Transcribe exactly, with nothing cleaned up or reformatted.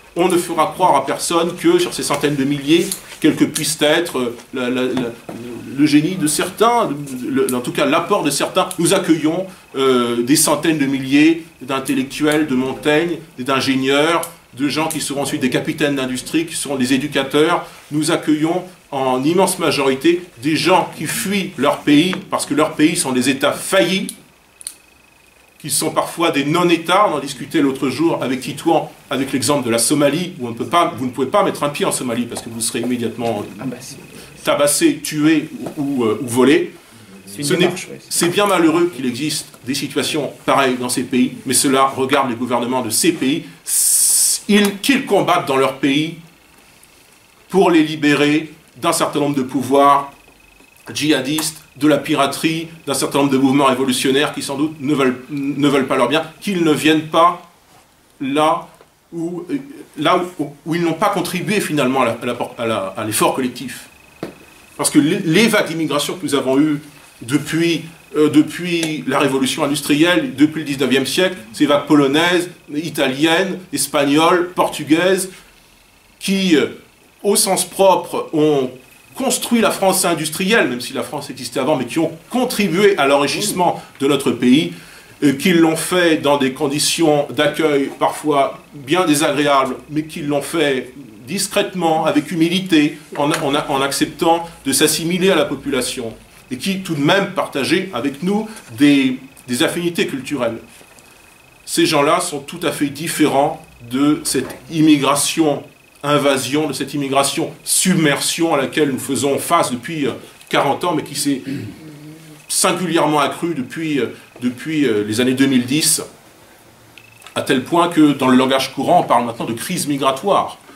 on ne fera croire à personne que sur ces centaines de milliers, quel que puisse être la, la, la, le génie de certains, le, en tout cas l'apport de certains, nous accueillons euh, des centaines de milliers d'intellectuels, de Montaigne, d'ingénieurs, de gens qui seront ensuite des capitaines d'industrie, qui seront des éducateurs. Nous accueillons en immense majorité des gens qui fuient leur pays parce que leurs pays sont des États faillis, qui sont parfois des non-États. On en discutait l'autre jour avec Titouan, avec l'exemple de la Somalie, où on ne peut pas, vous ne pouvez pas mettre un pied en Somalie parce que vous serez immédiatement tabassé, tué ou, ou, ou volé. C'est bien malheureux qu'il existe des situations pareilles dans ces pays, mais cela regarde les gouvernements de ces pays, qu'ils combattent dans leur pays pour les libérer d'un certain nombre de pouvoirs djihadistes, de la piraterie, d'un certain nombre de mouvements révolutionnaires qui sans doute ne veulent, ne veulent pas leur bien, qu'ils ne viennent pas là où, là où, où ils n'ont pas contribué finalement à l'effort collectif. Parce que les vagues d'immigration que nous avons eues depuis, euh, depuis la révolution industrielle, depuis le dix-neuvième siècle, ces vagues polonaises, italiennes, espagnoles, portugaises, qui, euh, au sens propre, ont construit la France industrielle, même si la France existait avant, mais qui ont contribué à l'enrichissement de notre pays, euh, qui l'ont fait dans des conditions d'accueil parfois bien désagréables, mais qui l'ont fait discrètement, avec humilité, en, en, en acceptant de s'assimiler à la population, et qui tout de même partageaient avec nous des, des affinités culturelles. Ces gens-là sont tout à fait différents de cette immigration invasion, de cette immigration submersion à laquelle nous faisons face depuis quarante ans, mais qui s'est singulièrement accrue depuis, depuis les années deux mille dix, à tel point que dans le langage courant, on parle maintenant de crise migratoire.